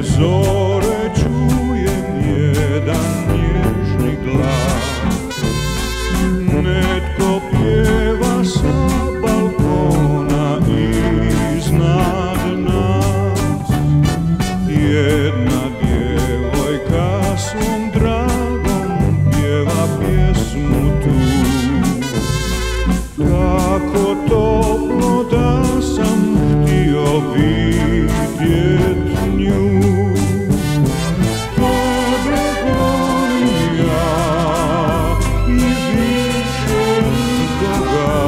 zore čujem jedan nježni glas. Netko pjeva sa balkona iznad nas. Jedna djevojka svom dragom pjeva pjesmu tu. Kako toplo da sam htio vidjet nju. Tebe volim ja i više nikoga,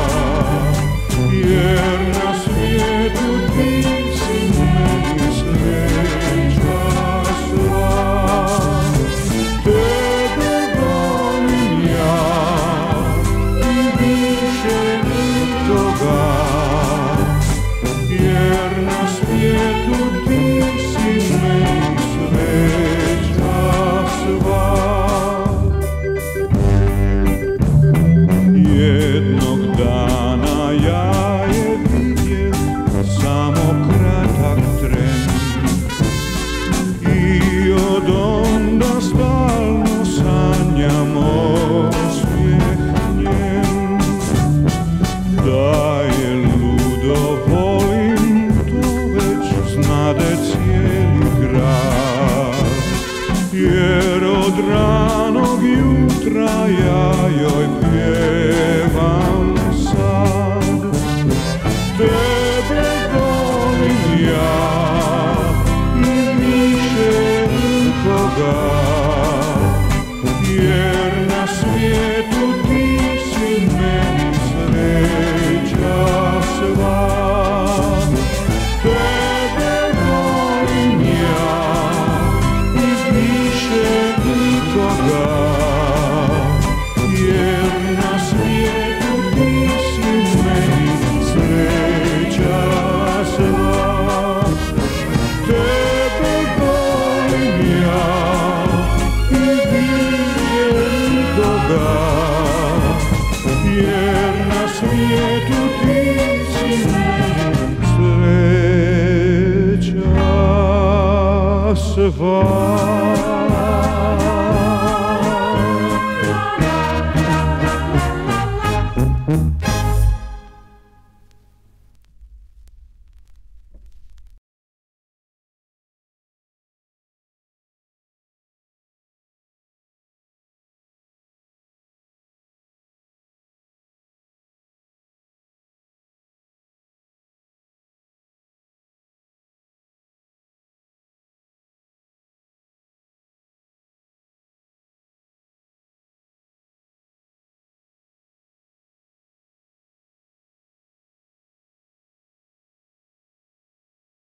jer na svijetu ti si meni sreća sva. Tebe volim ja i više nikoga, jer na svijetu ti si meni sreća sva. Jednog dana ja je vidjet samo kratak tren i od onda stalno sanjam osmijeh njen. Da je ludo volim, to već znade cijeli grad, jer od ranog jutra ja joj pjevam sad. Tebe volim ja i više nikoga, jer na svijetu ti si meni sreća sva. Tebe volim ja i više nikoga, jer na svijetu ti si meni sreća sva. Tebe volim ja i više nikoga, jer na svijetu ti si meni sreća sva.